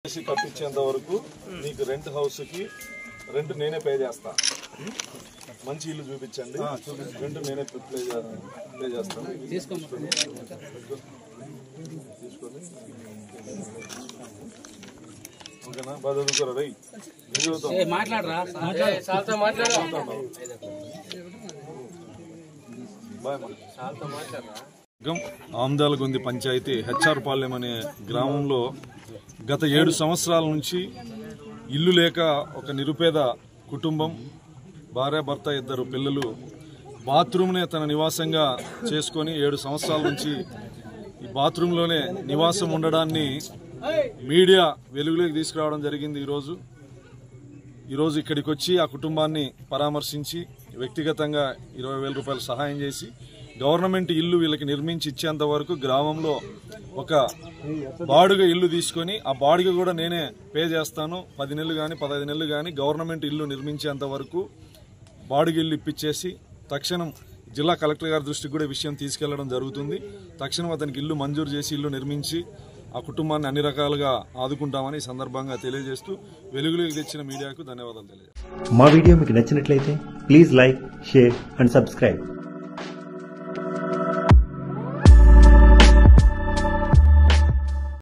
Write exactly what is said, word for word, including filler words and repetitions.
కట్టించేంత వరకు నీకు rent house కి రెంట్ నేనే పే చేస్తా. మంచి ఇల్లు చూపించండి, రెంట్ నేనే ప్లే పే చేస్తాను. తీసుకొని ఓకేనా? బాగా చదువుకోరా రై, ఆమ్దాలగొంది పంచాయతీ హెచ్ఆర్ పాలెం అనే గ్రామంలో గత ఏడు సంవత్సరాల నుంచి ఇల్లు లేక ఒక నిరుపేద కుటుంబం, భార్య భర్త ఇద్దరు పిల్లలు బాత్రూమ్నే తన నివాసంగా చేసుకొని ఏడు సంవత్సరాల నుంచి ఈ బాత్రూంలోనే నివాసం ఉండడాన్ని మీడియా వెలుగులోకి తీసుకురావడం జరిగింది. ఈరోజు ఈరోజు ఇక్కడికి వచ్చి ఆ కుటుంబాన్ని పరామర్శించి వ్యక్తిగతంగా ఇరవై వేల రూపాయలు సహాయం చేసి గవర్నమెంట్ ఇల్లు వీళ్ళకి నిర్మించి ఇచ్చేంత వరకు గ్రామంలో ఒక బాడుగ ఇల్లు తీసుకొని ఆ బాడుగ కూడా నేనే పే చేస్తాను. పది నెలలు కానీ పదహైదు నెలలు కానీ గవర్నమెంట్ ఇల్లు నిర్మించేంత వరకు బాడుగ ఇల్లు ఇప్పించేసి తక్షణం జిల్లా కలెక్టర్ గారి దృష్టికి కూడా విషయం తీసుకెళ్లడం జరుగుతుంది. తక్షణం అతనికి ఇల్లు మంజూరు చేసి ఇల్లు నిర్మించి ఆ కుటుంబాన్ని అన్ని రకాలుగా ఆదుకుంటామని ఈ సందర్భంగా తెలియజేస్తూ వెలుగులోకి తెచ్చిన మీడియాకు ధన్యవాదాలు తెలియజేస్తాను. మా వీడియో మీకు నచ్చినట్లయితే please like, share and subscribe.